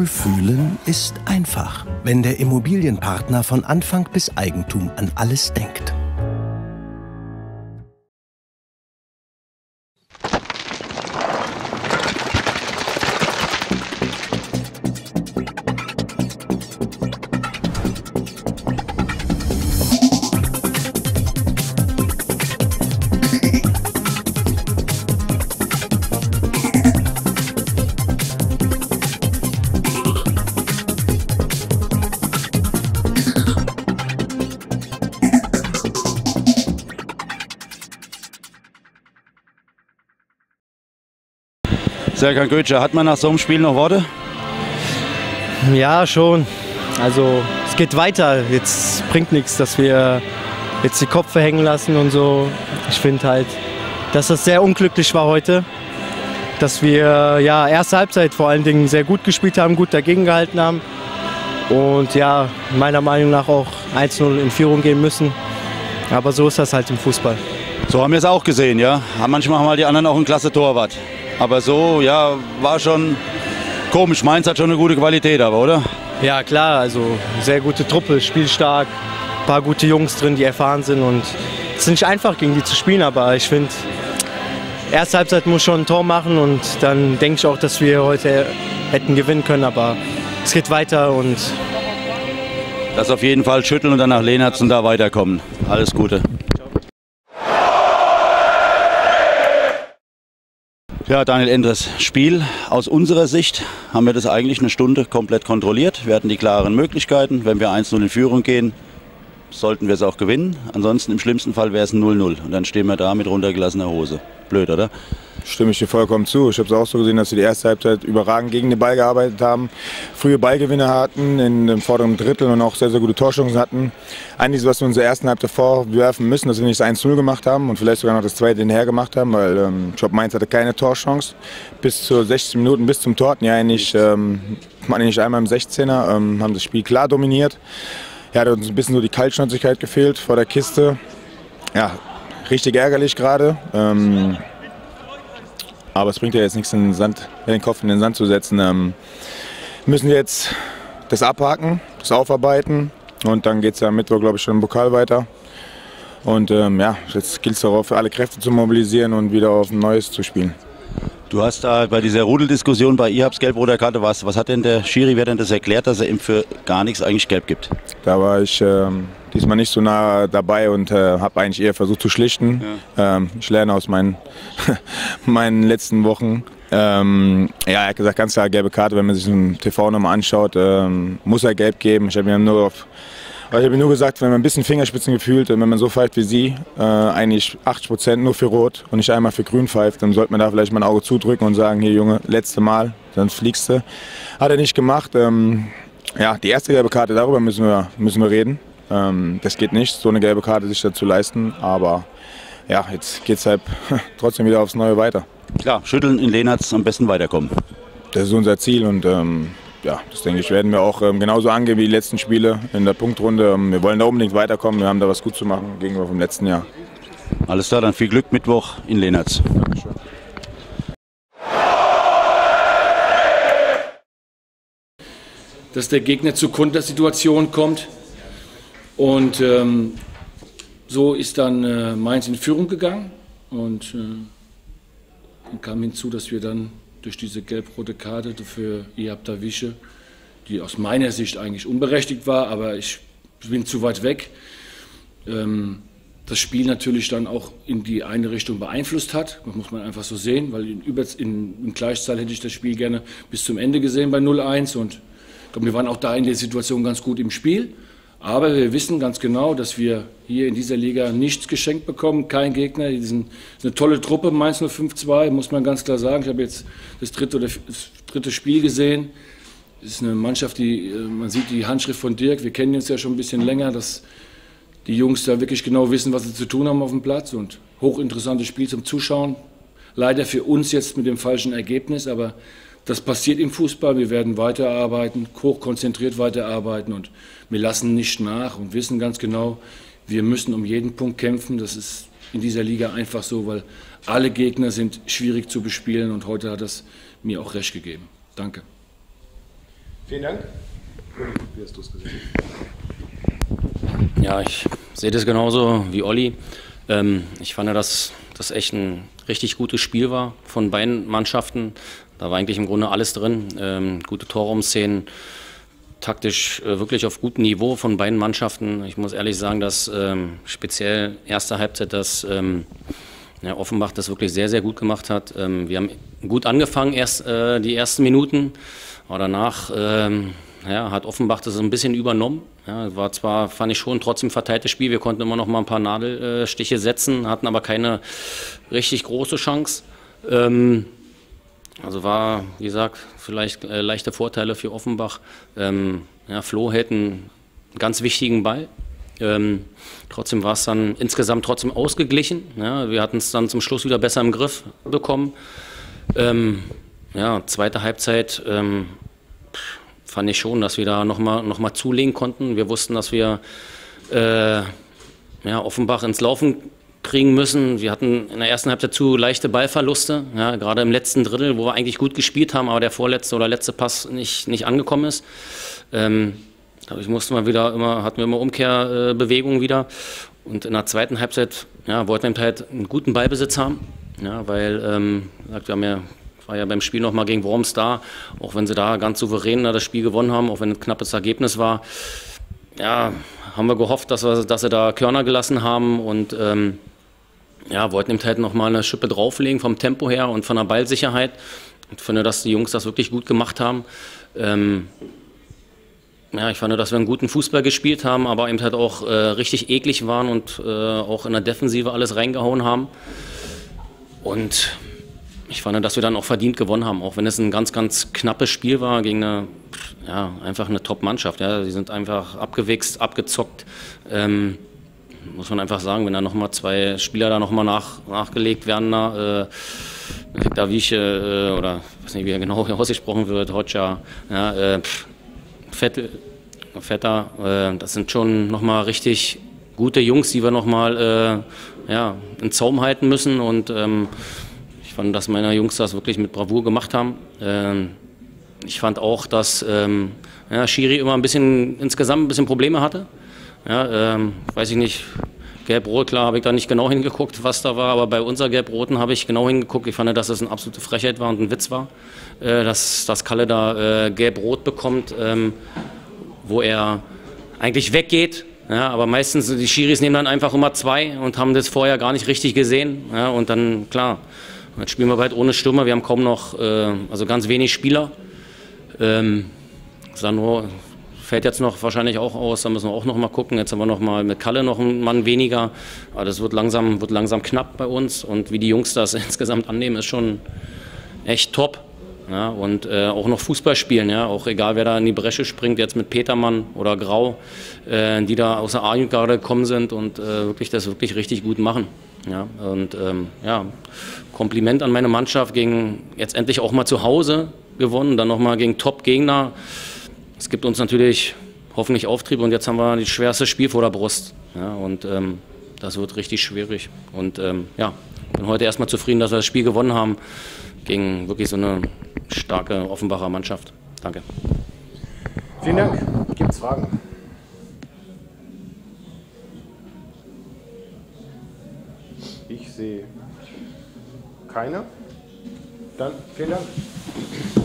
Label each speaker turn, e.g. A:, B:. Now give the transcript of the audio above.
A: wohlfühlen ist einfach, wenn der Immobilienpartner von Anfang bis Eigentum an alles denkt.
B: Serkan Gökçe, hat man nach so einem Spiel noch Worte?
C: Ja, schon. Also es geht weiter. Jetzt bringt nichts, dass wir jetzt die Köpfe hängen lassen und so. Ich finde halt, dass das sehr unglücklich war heute. Dass wir ja erste Halbzeit vor allen Dingen sehr gut gespielt haben, gut dagegen gehalten haben. Und ja, meiner Meinung nach auch 1-0 in Führung gehen müssen. Aber so ist das halt im Fußball.
B: So haben wir es auch gesehen, ja. Manchmal haben halt die anderen auch einen klasse Torwart. Aber so, ja, war schon komisch. Mainz hat schon eine gute Qualität, aber, oder?
C: Ja, klar, also sehr gute Truppe, spielstark, ein paar gute Jungs drin, die erfahren sind. Und es ist nicht einfach, gegen die zu spielen, aber ich finde, erste Halbzeit muss schon ein Tor machen und dann denke ich auch, dass wir heute hätten gewinnen können, aber es geht weiter und
B: das auf jeden Fall schütteln und dann nach Lehnertz und da weiterkommen. Alles Gute. Ja, Daniel Endres, Spiel aus unserer Sicht haben wir das eigentlich eine Stunde komplett kontrolliert. Wir hatten die klaren Möglichkeiten. Wenn wir 1-0 in Führung gehen, sollten wir es auch gewinnen. Ansonsten im schlimmsten Fall wäre es ein 0-0. Und dann stehen wir da mit runtergelassener Hose. Blöd, oder?
D: Stimme ich dir vollkommen zu. Ich habe es auch so gesehen, dass wir die erste Halbzeit überragend gegen den Ball gearbeitet haben, frühe Ballgewinne hatten in dem vorderen Drittel und auch sehr, sehr gute Torchancen hatten. Eigentlich, was wir uns in der ersten Halbzeit vorwerfen müssen, dass wir nicht das 1-0 gemacht haben und vielleicht sogar noch das zweite hinterher gemacht haben, weil ich glaube, Mainz hatte keine Torchance. Bis zu 60 Minuten, bis zum Tor hatten ja eigentlich einmal im 16er, haben das Spiel klar dominiert. Ja, hat uns ein bisschen so die Kaltschnäuzigkeit gefehlt vor der Kiste. Ja, richtig ärgerlich gerade. Aber es bringt ja jetzt nichts, den Kopf in den Sand zu setzen. Müssen wir jetzt das abhaken, das aufarbeiten und dann geht es ja am Mittwoch, glaube ich, schon im Pokal weiter. Und ja, jetzt gilt es darauf, alle Kräfte zu mobilisieren und wieder auf ein Neues zu spielen.
B: Du hast da bei dieser Rudeldiskussion bei IHABs gelb-roter Karte, was hat denn der Schiri, wer denn das erklärt, dass er ihm für gar nichts eigentlich gelb gibt?
D: Da war ich diesmal nicht so nah dabei und habe eigentlich eher versucht zu schlichten. Ja. Ich lerne aus meinen letzten Wochen. Ja, er hat gesagt, ganz klar gelbe Karte, wenn man sich den TV nochmal anschaut, muss er gelb geben. Ich habe ihm nur gesagt, wenn man ein bisschen Fingerspitzen gefühlt, wenn man so pfeift wie sie, eigentlich 80% nur für Rot und nicht einmal für Grün pfeift, dann sollte man da vielleicht mal ein Auge zudrücken und sagen, hier Junge, letzte Mal, dann fliegst du. Hat er nicht gemacht. Ja, die erste gelbe Karte, darüber müssen wir reden. Das geht nicht, so eine gelbe Karte sich dazu leisten, aber ja, jetzt geht es halt trotzdem wieder aufs Neue weiter.
B: Klar, schütteln in Lehnertz am besten weiterkommen.
D: Das ist unser Ziel und ja, das denke ich, werden wir auch genauso angehen wie die letzten Spiele in der Punktrunde. Wir wollen da unbedingt weiterkommen, wir haben da was gut zu machen gegenüber vom letzten Jahr.
B: Alles klar, dann viel Glück Mittwoch in Lehnertz.
D: Dankeschön.
E: Dass der Gegner zur Kontersituation kommt und so ist dann Mainz in Führung gegangen und dann kam hinzu, dass wir dann durch diese gelb-rote Karte für IHAB Dawische, die aus meiner Sicht eigentlich unberechtigt war, aber ich bin zu weit weg, das Spiel natürlich dann auch in die eine Richtung beeinflusst hat. Das muss man einfach so sehen, weil in Gleichzahl hätte ich das Spiel gerne bis zum Ende gesehen bei 0-1 und ich glaube, wir waren auch da in der Situation ganz gut im Spiel. Aber wir wissen ganz genau, dass wir hier in dieser Liga nichts geschenkt bekommen, kein Gegner. Das ist eine tolle Truppe, Mainz 05-2, muss man ganz klar sagen. Ich habe jetzt das dritte Spiel gesehen. Es ist eine Mannschaft, man sieht die Handschrift von Dirk, wir kennen uns ja schon ein bisschen länger, dass die Jungs da wirklich genau wissen, was sie zu tun haben auf dem Platz. Und hochinteressantes Spiel zum Zuschauen. Leider für uns jetzt mit dem falschen Ergebnis, aber das passiert im Fußball. Wir werden weiterarbeiten, hochkonzentriert weiterarbeiten und wir lassen nicht nach und wissen ganz genau, wir müssen um jeden Punkt kämpfen. Das ist in dieser Liga einfach so, weil alle Gegner sind schwierig zu bespielen und heute hat das mir auch recht gegeben. Danke.
F: Vielen Dank. Wie hast du es gesehen?
G: Ja, ich sehe das genauso wie Olli. Ich fand, dass das echt ein richtig gutes Spiel war von beiden Mannschaften. Da war eigentlich im Grunde alles drin. Gute Torraumszenen, taktisch wirklich auf gutem Niveau von beiden Mannschaften. Ich muss ehrlich sagen, dass speziell erste Halbzeit, dass Offenbach das wirklich sehr, sehr gut gemacht hat. Wir haben gut angefangen, die ersten Minuten, aber danach hat Offenbach das ein bisschen übernommen. Ja, war zwar, fand ich schon, trotzdem verteiltes Spiel. Wir konnten immer noch mal ein paar Nadelstiche setzen, hatten aber keine richtig große Chance. Also war, wie gesagt, vielleicht leichte Vorteile für Offenbach. Flo hält einen ganz wichtigen Ball. Trotzdem war es dann insgesamt trotzdem ausgeglichen. Ja, wir hatten es dann zum Schluss wieder besser im Griff bekommen. Zweite Halbzeit fand ich schon, dass wir da noch mal zulegen konnten. Wir wussten, dass wir Offenbach ins Laufen kriegen müssen. Wir hatten in der ersten Halbzeit zu leichte Ballverluste, ja, gerade im letzten Drittel, wo wir eigentlich gut gespielt haben, aber der vorletzte oder letzte Pass nicht angekommen ist. Dadurch hatten wir immer Umkehrbewegungen wieder. Und in der zweiten Halbzeit wollten wir halt einen guten Ballbesitz haben, ja, weil war ja beim Spiel noch mal gegen Worms da, auch wenn sie da ganz souverän das Spiel gewonnen haben, auch wenn es ein knappes Ergebnis war. Ja, haben wir gehofft, dass sie da Körner gelassen haben und wollten eben halt noch mal eine Schippe drauflegen vom Tempo her und von der Ballsicherheit. Ich finde, dass die Jungs das wirklich gut gemacht haben. Ich fand, dass wir einen guten Fußball gespielt haben, aber eben halt auch richtig eklig waren und auch in der Defensive alles reingehauen haben. Und ich fand, dass wir dann auch verdient gewonnen haben, auch wenn es ein ganz, ganz knappes Spiel war gegen einfach eine Top-Mannschaft. Ja. Die sind einfach abgewichst, abgezockt. Muss man einfach sagen, wenn da nochmal 2 Spieler da nochmal nachgelegt werden, Daviche oder ich weiß nicht, wie er genau ausgesprochen wird, Hodja, Vetter, das sind schon nochmal richtig gute Jungs, die wir nochmal in Zaum halten müssen und ich fand, dass meine Jungs das wirklich mit Bravour gemacht haben. Ich fand auch, dass Schiri immer insgesamt ein bisschen Probleme hatte. Ja, weiß ich nicht, Gelb-Rot, klar, habe ich da nicht genau hingeguckt, was da war, aber bei unser Gelb-Roten habe ich genau hingeguckt. Ich fand, dass es eine absolute Frechheit war und ein Witz war, dass Kalle da Gelb-Rot bekommt, wo er eigentlich weggeht. Ja, aber meistens, die Schiris nehmen dann einfach immer 2 und haben das vorher gar nicht richtig gesehen. Ja, und dann, klar, jetzt spielen wir bald ohne Stürmer. Wir haben kaum noch, also ganz wenig Spieler. Sandro fällt jetzt noch wahrscheinlich auch aus, da müssen wir auch noch mal gucken. Jetzt haben wir noch mal mit Kalle noch einen Mann weniger. Aber das wird langsam knapp bei uns. Und wie die Jungs das insgesamt annehmen, ist schon echt top. Ja, und auch noch Fußball spielen, ja, auch egal wer da in die Bresche springt, jetzt mit Petermann oder Grau, die da aus der A-Jugend gerade gekommen sind und das wirklich richtig gut machen. Ja, und Kompliment an meine Mannschaft, gegen jetzt endlich auch mal zu Hause gewonnen, dann nochmal gegen Top-Gegner. Es gibt uns natürlich hoffentlich Auftrieb und jetzt haben wir das schwerste Spiel vor der Brust. Ja, und das wird richtig schwierig. Und bin heute erstmal zufrieden, dass wir das Spiel gewonnen haben gegen wirklich so eine starke Offenbacher Mannschaft. Danke.
F: Vielen Dank. Gibt es Fragen? Ich sehe keine. Dann vielen Dank.